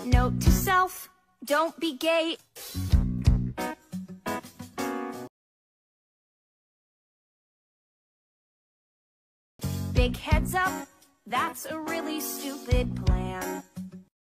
Note to self, don't be gay. Big heads up, that's a really stupid plan.